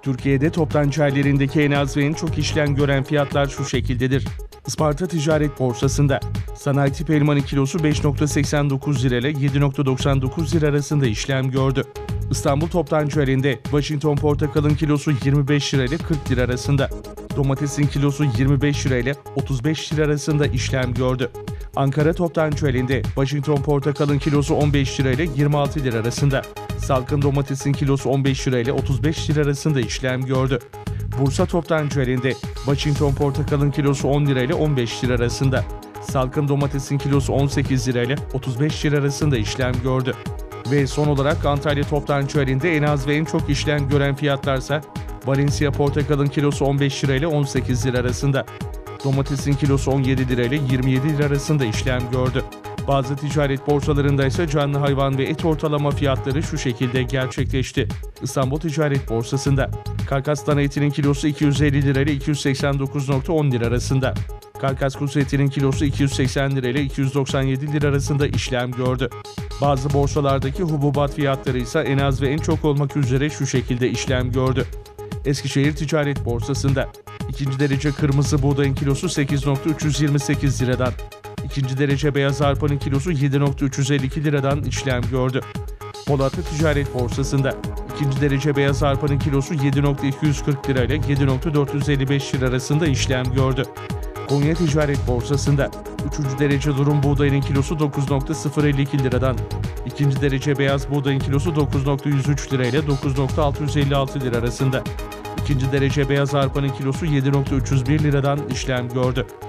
Türkiye'de toptan çaylarındaki en az ve en çok işlem gören fiyatlar şu şekildedir. Isparta Ticaret Borsası'nda sanayi tip elmanın kilosu 5.89 lira ile 7.99 lira arasında işlem gördü. İstanbul Toptan Çayları'nda Washington portakalın kilosu 25 lira ile 40 lira arasında. Domatesin kilosu 25 lira ile 35 lira arasında işlem gördü. Ankara Toptan Çayları'nda Washington portakalın kilosu 15 lira ile 26 lira arasında. Salkım domatesin kilosu 15 lira ile 35 lira arasında işlem gördü. Bursa Toptan Çayları'nda Washington portakalın kilosu 10 lira ile 15 lira arasında. Salkım domatesin kilosu 18 lira ile 35 lira arasında işlem gördü. Ve son olarak Antalya Toptan Çayları'nda en az ve en çok işlem gören fiyatlarsa Valencia portakalın kilosu 15 lira ile 18 lira arasında. Domatesin kilosu 17 lira ile 27 lira arasında işlem gördü. Bazı ticaret borsalarında ise canlı hayvan ve et ortalama fiyatları şu şekilde gerçekleşti. İstanbul Ticaret Borsası'nda karkas dana etinin kilosu 250 lira ile 289.10 lira arasında. Karkas kuzu etinin kilosu 280 lira ile 297 lira arasında işlem gördü. Bazı borsalardaki hububat fiyatları ise en az ve en çok olmak üzere şu şekilde işlem gördü. Eskişehir Ticaret Borsası'nda ikinci derece kırmızı buğdayın kilosu 8.328 liradan, ikinci derece beyaz arpanın kilosu 7.352 liradan işlem gördü. Polatlı Ticaret Borsası'nda ikinci derece beyaz arpanın kilosu 7.240 lira ile 7.455 lira arasında işlem gördü. Konya Ticaret Borsası'nda 3. derece durum buğdayının kilosu 9.052 liradan, ikinci derece beyaz buğdayın kilosu 9.103 lira ile 9.656 lira arasında, ikinci derece beyaz arpanın kilosu 7.301 liradan işlem gördü.